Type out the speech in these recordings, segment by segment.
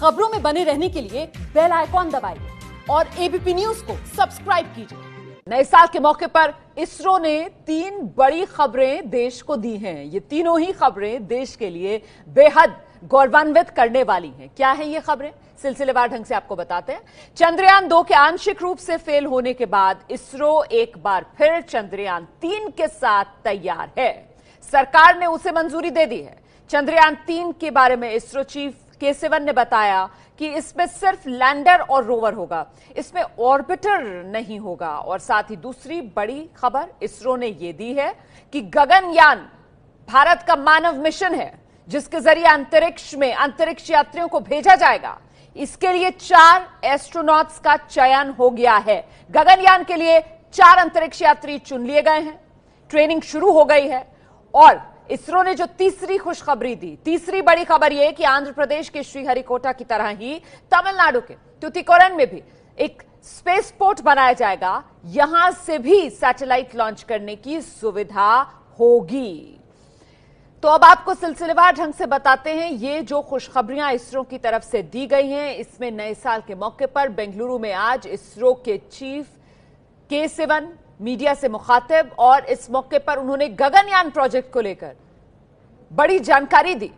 खबरों में बने रहने के लिए बेल आइकॉन दबाइए और एबीपी न्यूज को सब्सक्राइब कीजिए। नए साल के मौके पर इसरो ने 3 बड़ी खबरें देश को दी हैं। ये तीनों ही खबरें देश के लिए बेहद गौरवान्वित करने वाली हैं। क्या है ये खबरें? सिलसिलेवार ढंग से आपको बताते हैं। चंद्रयान 2 के आंशिक रूप से फेल होने के बाद इसरो एक बार फिर चंद्रयान 3 के साथ तैयार है। सरकार ने उसे मंजूरी दे दी है। चंद्रयान 3 के बारे में इसरो चीफ के सिवन ने बताया कि इसमें सिर्फ लैंडर और रोवर होगा, इसमें ऑर्बिटर नहीं होगा। और साथ ही दूसरी बड़ी खबर इसरो ने यह दी है कि गगनयान भारत का मानव मिशन है, जिसके जरिए अंतरिक्ष में अंतरिक्ष यात्रियों को भेजा जाएगा। इसके लिए 4 एस्ट्रोनॉट्स का चयन हो गया है। गगनयान के लिए 4 अंतरिक्ष यात्री चुन लिए गए हैं। ट्रेनिंग शुरू हो गई है। और इसरो ने जो तीसरी खुशखबरी दी, तीसरी बड़ी खबर यह कि आंध्र प्रदेश के श्रीहरिकोटा की तरह ही तमिलनाडु के तुतिकोरन में भी एक स्पेस पोर्ट बनाया जाएगा। यहां से भी सैटेलाइट लॉन्च करने की सुविधा होगी। तो अब आपको सिलसिलेवार ढंग से बताते हैं ये जो खुशखबरियां इसरो की तरफ से दी गई हैं। इसमें नए साल के मौके पर बेंगलुरु में आज इसरो के चीफ के सिवन मीडिया से मुखातिब, और इस मौके पर उन्होंने गगनयान प्रोजेक्ट को लेकर बड़ी जानकारी दी।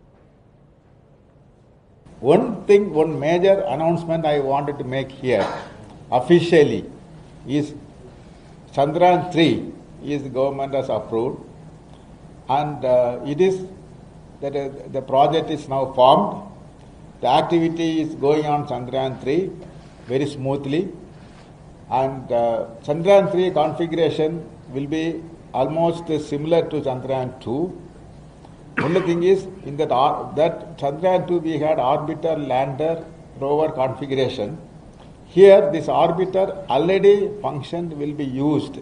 One major announcement I wanted to make here officially is Chandrayaan 3 is the government has approved, and it is that the project is now formed. The activity is going on Chandrayaan 3 very smoothly. And Chandrayaan 3 configuration will be almost similar to Chandrayaan 2. Only thing is, in that Chandrayaan 2 we had orbiter, lander, rover configuration. Here this orbiter already functioned will be used.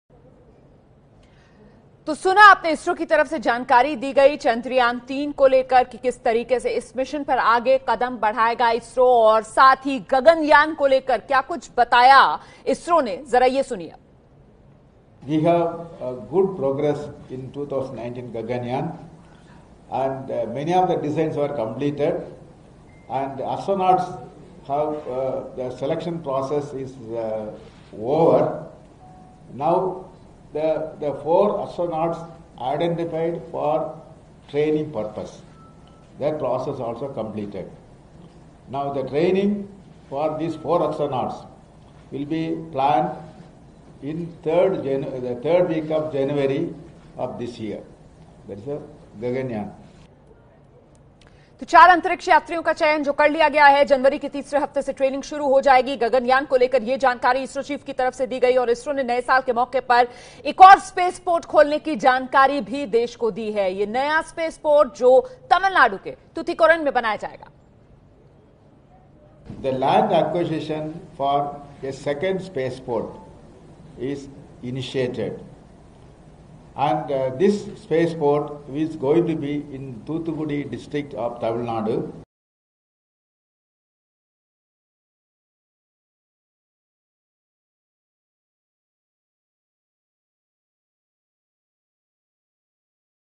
तो सुना आपने इसरो की तरफ से जानकारी दी गई चंद्रयान 3 को लेकर कि किस तरीके से इस मिशन पर आगे कदम बढ़ाएगा इसरो, और साथ ही गगनयान को लेकर क्या कुछ बताया इसरो ने, जरा ये सुनिए। We have a good progress in 2019 Gaganyaan, and many of the designs were completed, and astronauts have the selection process is over. Now the 4 astronauts identified for training purpose, that process also completed. Now the training for these 4 astronauts will be planned in the third week of January of this year. That is a Gaganyaan. तो 4 अंतरिक्ष यात्रियों का चयन जो कर लिया गया है, जनवरी के तीसरे हफ्ते से ट्रेनिंग शुरू हो जाएगी। गगनयान को लेकर यह जानकारी इसरो चीफ की तरफ से दी गई, और इसरो ने नए साल के मौके पर एक और स्पेस पोर्ट खोलने की जानकारी भी देश को दी है। यह नया स्पेस पोर्ट जो तमिलनाडु के तुतिकोरन में बनाया जाएगा। The land acquisition for a second spaceport is initiated, and this spaceport is going to be in Thoothukudi district of Tamil Nadu.